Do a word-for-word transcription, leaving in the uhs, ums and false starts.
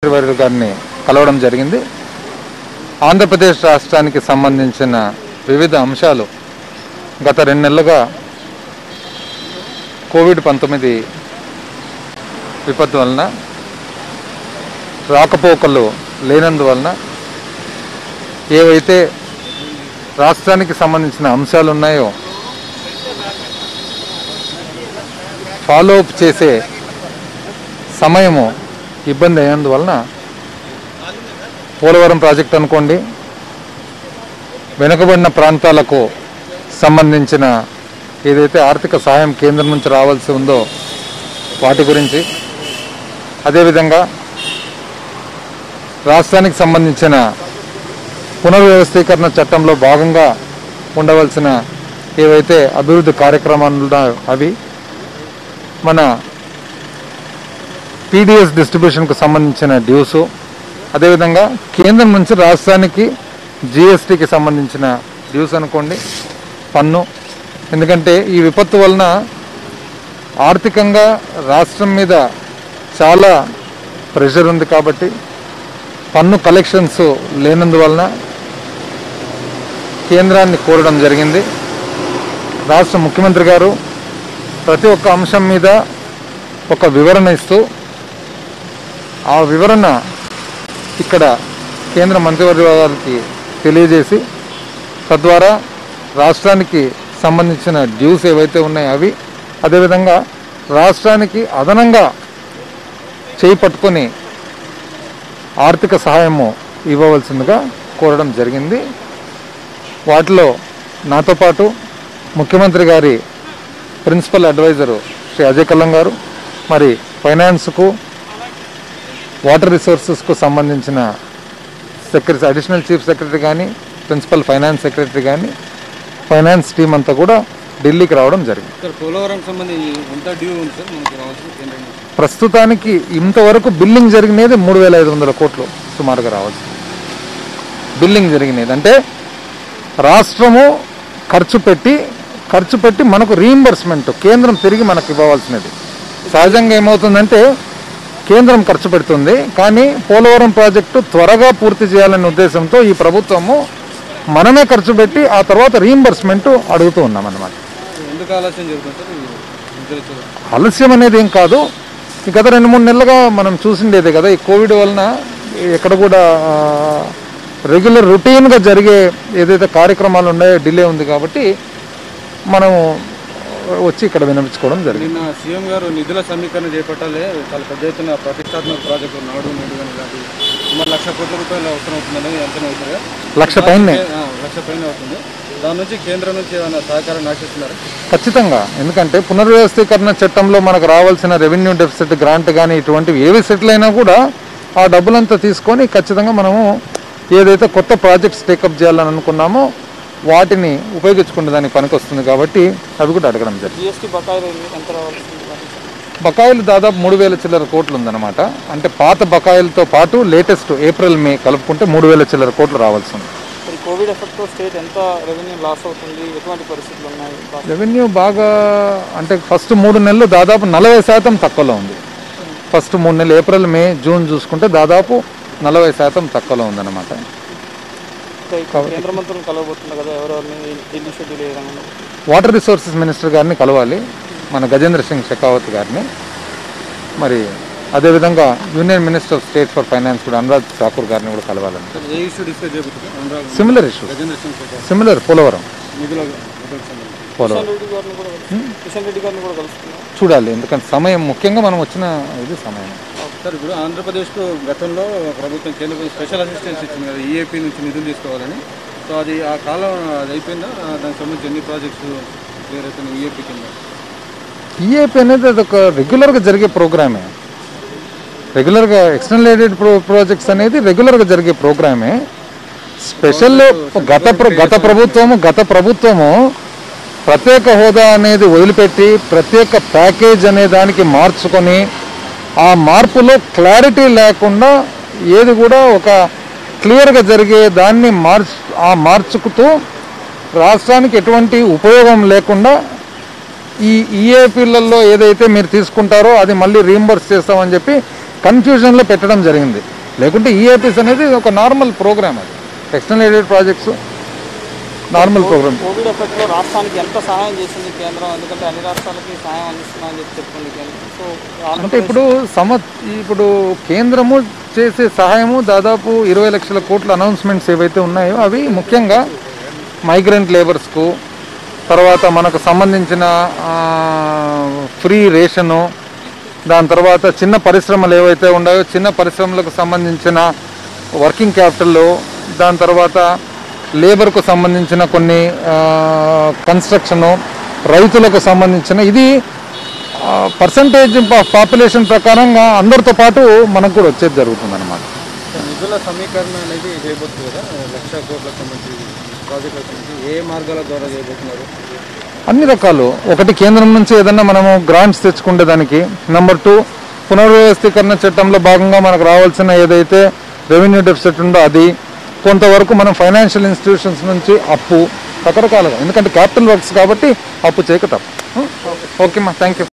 వారి గారిని కలవడం జరిగింది. ఆంధ్రప్రదేశ్ రాష్ట్రానికి సంబంధించిన వివిధ అంశాలు గత రెండు నెలలుగా కోవిడ్ పంతొమ్మిది విపత్తు వలన రాకపోకలు లేనందువలన ఏవైతే రాష్ట్రానికి సంబంధించిన అంశాలు ఉన్నాయో ఫాలో అప్ చేసే సమయము ఇబ్బంది అయినందువలన పోలవరం ప్రాజెక్ట్ అనుకోండి, వెనుకబడిన ప్రాంతాలకు సంబంధించిన ఏదైతే ఆర్థిక సహాయం కేంద్రం నుంచి రావాల్సి ఉందో వాటి గురించి, అదేవిధంగా రాష్ట్రానికి సంబంధించిన పునర్వ్యవస్థీకరణ చట్టంలో భాగంగా ఉండవలసిన ఏవైతే అభివృద్ధి కార్యక్రమాలు ఉన్నాయో అవి, మన పీడిఎస్ డిస్ట్రిబ్యూషన్కు సంబంధించిన డ్యూసు, అదేవిధంగా కేంద్రం నుంచి రాష్ట్రానికి జిఎస్టీకి సంబంధించిన డ్యూస్ అనుకోండి, పన్ను. ఎందుకంటే ఈ విపత్తు వలన ఆర్థికంగా రాష్ట్రం మీద చాలా ప్రెషర్ ఉంది కాబట్టి పన్ను కలెక్షన్స్ లేనందువలన కేంద్రాన్ని కోరడం జరిగింది. రాష్ట్ర ముఖ్యమంత్రి గారు ప్రతి ఒక్క అంశం మీద ఒక వివరణ ఇస్తూ ఆ వివరణ ఇక్కడ కేంద్ర మంత్రివర్గ గారికి తెలియజేసి తద్వారా రాష్ట్రానికి సంబంధించిన డ్యూస్ ఏవైతే ఉన్నాయో అవి, అదేవిధంగా రాష్ట్రానికి అదనంగా చేయి పట్టుకొని ఆర్థిక సహాయము ఇవ్వవలసిందిగా కోరడం జరిగింది. వాటిలో నాతో పాటు ముఖ్యమంత్రి గారి ప్రిన్సిపల్ అడ్వైజరు శ్రీ అజయ్ కల్లం గారు, మరి ఫైనాన్స్కు వాటర్ రిసోర్సెస్కు సంబంధించిన సెక్రటరీ, అడిషనల్ చీఫ్ సెక్రటరీ కానీ, ప్రిన్సిపల్ ఫైనాన్స్ సెక్రటరీ కానీ, ఫైనాన్స్ టీం అంతా కూడా ఢిల్లీకి రావడం జరిగింది. ప్రస్తుతానికి ఇంతవరకు బిల్లింగ్ జరిగినది మూడు వేల ఐదు వందల కోట్లు సుమారుగా రావచ్చు. బిల్లింగ్ జరిగినది అంటే రాష్ట్రము ఖర్చు పెట్టి ఖర్చు పెట్టి మనకు రీయింబర్స్మెంట్ కేంద్రం తిరిగి మనకు ఇవ్వవలసినది. సహజంగా ఏమవుతుందంటే కేంద్రం ఖర్చు పెడుతుంది, కానీ పోలవరం ప్రాజెక్టు త్వరగా పూర్తి చేయాలనే ఉద్దేశంతో ఈ ప్రభుత్వము మనమే ఖర్చు పెట్టి ఆ తర్వాత రీయింబర్స్మెంట్ అడుగుతూ ఉన్నాం అన్నమాట. ఆలస్యం అనేది ఏం కాదు, గత రెండు మూడు నెలలుగా మనం చూసిండేదే కదా, ఈ కోవిడ్ వలన ఎక్కడ కూడా రెగ్యులర్ రొటీన్గా జరిగే ఏదైతే కార్యక్రమాలు ఉన్నాయో డిలే ఉంది కాబట్టి మనం వచ్చి ఇక్కడ వినిపించుకోవడం జరిగింది. నిన్న సీఎం గారు నిధుల సమీకరణ చేపట్టాలి, చాలా పెద్ద ఎత్తున ప్రతిష్టాత్మక ప్రాజెక్టు నాడు నేడు కానీ ఇలాంటి సుమారు లక్ష కోట్ల రూపాయలు అవసరం అవుతుందని అంచనా అవుతుంది. లక్ష పైన లక్ష పైన అవుతుంది. దాని నుంచి కేంద్రం నుంచి ఏమైనా సహకారాన్ని ఆశిస్తున్నారు? ఖచ్చితంగా. ఎందుకంటే పునర్వ్యవస్థీకరణ చట్టంలో మనకు రావాల్సిన రెవెన్యూ డెఫిసిట్ గ్రాంట్ కానీ ఇటువంటివి ఏవి సెటిల్ అయినా కూడా ఆ డబ్బులంతా తీసుకొని ఖచ్చితంగా మనము ఏదైతే కొత్త ప్రాజెక్ట్స్ టేకప్ చేయాలని అనుకున్నామో వాటిని ఉపయోగించుకునే దానికి పనికి వస్తుంది కాబట్టి అవి కూడా అడగడం జరిగింది. బకాయిలు దాదాపు మూడు వేల చిల్లర కోట్లు ఉందన్నమాట. అంటే పాత బకాయిలతో పాటు లేటెస్ట్ ఏప్రిల్ మే కలుపుకుంటే మూడు వేల చిల్లర కోట్లు రావాల్సి ఉంది. కోవిడ్ ఎఫెక్ట్తో స్టేట్ ఎంత రెవెన్యూ లాస్ అవుతుంది, ఎటువంటి పరిస్థితులు ఉన్నాయి? రెవెన్యూ బాగా అంటే ఫస్ట్ మూడు నెలలు దాదాపు నలభై శాతం తక్కువలో ఉంది. ఫస్ట్ మూడు నెలలు ఏప్రిల్ మే జూన్ చూసుకుంటే దాదాపు నలభై శాతం తక్కువలో ఉందన్నమాట. కేంద్ర మంత్రులను కలవబోతుంది కదా, ఎవరెవరిని ఢిల్లీ షెడ్యూల్ చేయడం? వాటర్ రిసోర్సెస్ మినిస్టర్ గారిని కలవాలి, మన గజేంద్ర సింగ్ షెకావత్ గారిని. మరి అదేవిధంగా union minister of state for finance కూడా అనురాగ్ ఠాకూర్ గారిని కూడా కలవాలని. Similar issue, similar Polavaram Polavaram చూడాలి. ఎందుకంటే సమయం ముఖ్యంగా మనం వచ్చిన ఇది సమయం. సార్, ఇప్పుడు ఆంధ్రప్రదేశ్కు గతంలో ప్రభుత్వం కేంద్ర స్పెషల్ అసిస్టెన్స్ ఇచ్చింది కదా, ఈఏపీ నుంచి నిధులు తీసుకోవాలని. సో అది ఆ కాలం అది అయిపోయిందా? దానికి సంబంధించి ఎన్ని ప్రాజెక్ట్స్ క్లియర్ అయిపోయినాయి ఈఏపీ కింద? ఈఏపీ అనేది అది ఒక రెగ్యులర్గా జరిగే ప్రోగ్రామే. రెగ్యులర్గా ఎక్స్టర్నల్ ఎయిడెడ్ ప్రో ప్రాజెక్ట్స్ అనేది రెగ్యులర్గా జరిగే ప్రోగ్రామే. స్పెషల్ గత గత ప్రభుత్వము గత ప్రభుత్వము ప్రత్యేక హోదా అనేది వదిలిపెట్టి ప్రత్యేక ప్యాకేజ్ అనే దానికి మార్చుకొని ఆ మార్పులో క్లారిటీ లేకుండా ఏది కూడా ఒక క్లియర్గా జరిగే దాన్ని మార్చు ఆ మార్చుకుతూ రాష్ట్రానికి ఎటువంటి ఉపయోగం లేకుండా ఈ ఈఏపీలలో ఏదైతే మీరు తీసుకుంటారో అది మళ్ళీ రీయింబర్స్ చేస్తామని చెప్పి కన్ఫ్యూజన్లో పెట్టడం జరిగింది. లేకుంటే ఈఏపీస్ అనేది ఒక నార్మల్ ప్రోగ్రామ్, అది external aided projects normal program. Covid ఎఫెక్ట్లో రాష్ట్రానికి ఎంత సహాయం చేసింది కేంద్రం? ఎందుకంటే అన్ని రాష్ట్రాలకి సహాయం అందిస్తున్నా అని చెప్పి చెప్తుంది కేంద్రం. సో అంటే ఇప్పుడు సమ ఇప్పుడు కేంద్రము చేసే సహాయము దాదాపు ఇరవై లక్షల కోట్ల అనౌన్స్మెంట్స్ ఏవైతే ఉన్నాయో అవి ముఖ్యంగా మైగ్రెంట్ లేబర్స్కు, తర్వాత మనకు సంబంధించిన ఫ్రీ రేషను, దాని తర్వాత చిన్న పరిశ్రమలు ఏవైతే ఉన్నాయో చిన్న పరిశ్రమలకు సంబంధించిన వర్కింగ్ క్యాపిటల్, దాని తర్వాత లేబర్కు సంబంధించిన కొన్ని కన్స్ట్రక్షను, రైతులకు సంబంధించిన ఇది పర్సంటేజ్ పాపులేషన్ ప్రకారంగా అందరితో పాటు మనకు కూడా వచ్చేది జరుగుతుంది అన్నమాట. నిధుల సమీకరణ అనేది చేయబోతుంది కదా, లక్ష కోట్లకు సంబంధించి ప్రాజెక్టులకు సంబంధించి ఏ మార్గాల ద్వారా చేయబోతున్నారు? అన్ని రకాలు. ఒకటి కేంద్రం నుంచి ఏదన్నా మనము గ్రాంట్స్ తెచ్చుకుంటే దానికి, నెంబర్ టూ పునర్వ్యవస్థీకరణ చట్టంలో భాగంగా మనకు రావాల్సిన ఏదైతే రెవెన్యూ డెఫిసిట్ ఉందో అది, కొంతవరకు మనం ఫైనాన్షియల్ ఇన్స్టిట్యూషన్స్ నుంచి అప్పు, రకరకాలుగా. ఎందుకంటే క్యాపిటల్ వర్క్స్ కాబట్టి అప్పు చేయక తప్ప. ఓకే మా థ్యాంక్ యూ.